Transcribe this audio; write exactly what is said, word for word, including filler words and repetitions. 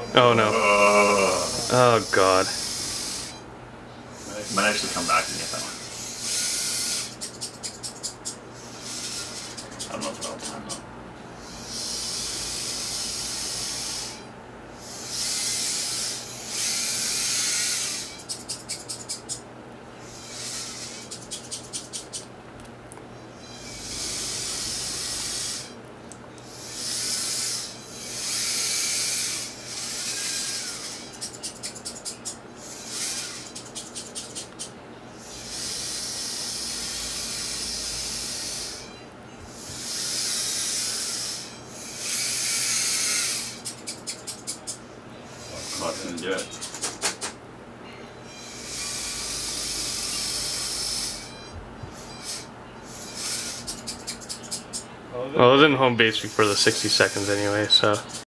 Oh no. Uh, Oh god. might actually come back and get that one. I don't know if it'll have time though. Not gonna do it. Well, it was in home base before the sixty seconds anyway, so.